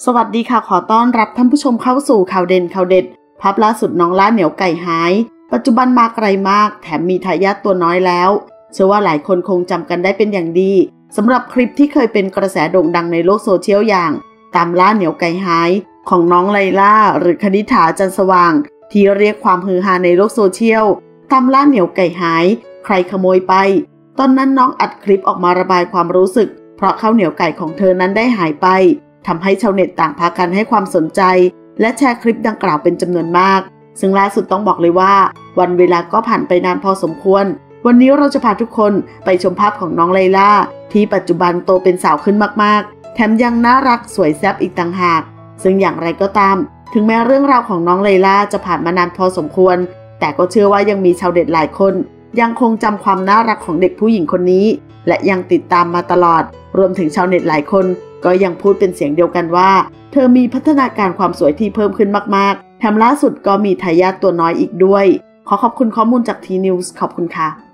สวัสดีค่ะขอต้อนรับท่านผู้ชมเข้าสู่ข่าวเด่นข่าวเด็ดภาพล่าสุดน้องล่าเหนียวไก่หายปัจจุบันมาไกลมากแถมมีทายาทตัวน้อยแล้วเชื่อว่าหลายคนคงจำกันได้เป็นอย่างดีสำหรับคลิปที่เคยเป็นกระแสโด่งดังในโลกโซเชียลอย่างตามล่าเหนียวไก่หายของน้องไลล่าหรือคณิษฐาจันทร์สว่างที่เรียกความฮือฮาในโลกโซเชียลตามล่าเหนียวไก่หายใครขโมยไปตอนนั้นน้องอัดคลิปออกมาระบายความรู้สึกเพราะข้าวเหนียวไก่ของเธอนั้นได้หายไปทำให้ชาวเน็ตต่างพากันให้ความสนใจและแชร์คลิปดังกล่าวเป็นจำนวนมากซึ่งล่าสุดต้องบอกเลยว่าวันเวลาก็ผ่านไปนานพอสมควรวันนี้เราจะพาทุกคนไปชมภาพของน้องไลล่าที่ปัจจุบันโตเป็นสาวขึ้นมากๆแถมยังน่ารักสวยแซ่บอีกต่างหากซึ่งอย่างไรก็ตามถึงแม้เรื่องราวของน้องไลล่าจะผ่านมานานพอสมควรแต่ก็เชื่อว่ายังมีชาวเน็ตหลายคนยังคงจำความน่ารักของเด็กผู้หญิงคนนี้และยังติดตามมาตลอดรวมถึงชาวเน็ตหลายคนก็ยังพูดเป็นเสียงเดียวกันว่าเธอมีพัฒนาการความสวยที่เพิ่มขึ้นมากๆแถมล่าสุดก็มีทายาทตัวน้อยอีกด้วยขอขอบคุณข้อมูลจากทีนิวส์ขอบคุณค่ะ